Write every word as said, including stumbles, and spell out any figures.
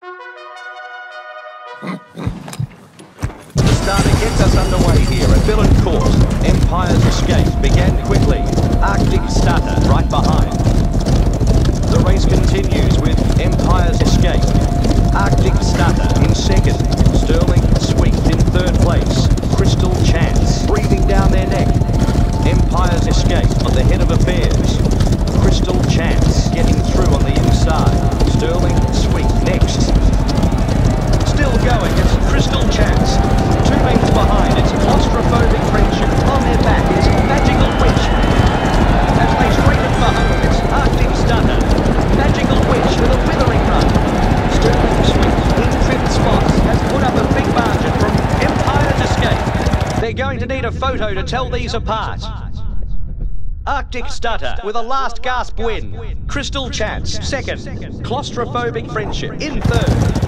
The starter gets us underway here at Villain Court. Empire's Escape began quickly. Arctic Starter right behind. The race continues with Empire's Escape. Arctic Starter in second. Sterling Sweet in third place. Crystal Chance breathing down their neck. Empire's Escape on the head of affairs. Crystal Chance getting through on the inside. Sterling Sweet next. Still going, it's Crystal Chance. Two lengths behind, it's Claustrophobic Friendship. On their back is Magical Witch. As they straighten behind, it's Arctic Stunner. Magical Witch with a withering run. Sterling Sweet in fifth spot has put up a big margin from Empire's Escape. They're going to need a photo to tell these apart. Arctic Stutter with a last gasp win. Crystal Chance second. Claustrophobic Friendship in third.